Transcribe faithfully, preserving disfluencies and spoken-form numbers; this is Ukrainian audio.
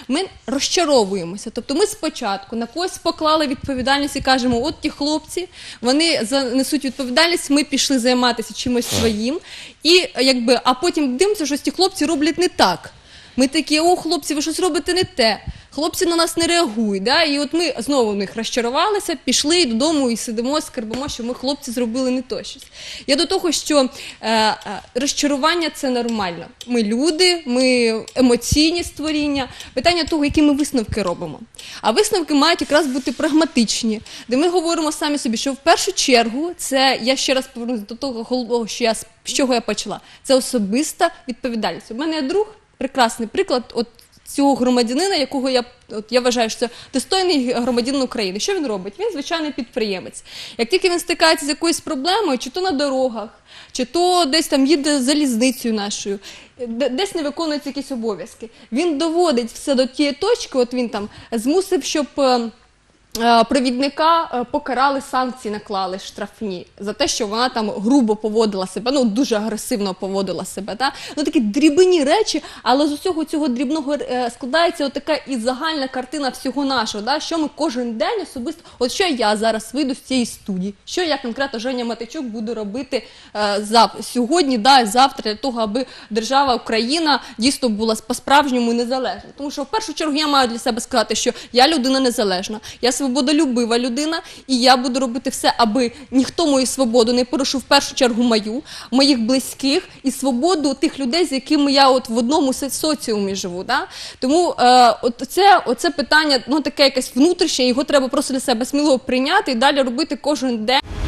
ми розчаровуємося. Тобто ми спочатку на когось поклали відповідальність і кажемо, от ті хлопці, вони несуть відповідальність, ми пішли займатися чимось своїм, і, якби, а потім дивимося, що ті хлопці роблять не так. Ми такі, о, хлопці, ви щось робите не те. Хлопці на нас не реагують. Да? І от ми знову в них розчарувалися, пішли додому і сидимо, скарбимо, що ми, хлопці, зробили не то щось. Я до того, що е, розчарування – це нормально. Ми люди, ми емоційні створіння. Питання того, які ми висновки робимо. А висновки мають якраз бути прагматичні, де ми говоримо самі собі, що в першу чергу, це, я ще раз повернусь до того, що я, з чого я почала, це особиста відповідальність. У мене є друг, прекрасний приклад, от цього громадянина, якого я, от, я вважаю, що це достойний громадянин України. Що він робить? Він звичайний підприємець. Як тільки він стикається з якоюсь проблемою, чи то на дорогах, чи то десь там їде залізницею нашою, десь не виконуються якісь обов'язки, він доводить все до тієї точки, от він там змусив, щоб провідника покарали, санкції наклали штрафні за те, що вона там грубо поводила себе, ну дуже агресивно поводила себе. Та? Ну такі дрібні речі, але з усього цього дрібного складається отака і загальна картина всього нашого, да? Що ми кожен день особисто, от що я зараз вийду з цієї студії, що я конкретно, Женя Матейчук, буду робити е, зав... сьогодні, да, завтра, для того, аби держава Україна дійсно була по-справжньому незалежна. Тому що в першу чергу я маю для себе сказати, що я людина незалежна, я свободолюбива людина, і я буду робити все, аби ніхто мою свободу не порушив, в першу чергу мою, моїх близьких і свободу тих людей, з якими я от в одному соціумі живу. Да? Тому е, от це, оце питання, ну таке якесь внутрішнє, його треба просто для себе сміливо прийняти і далі робити кожен день.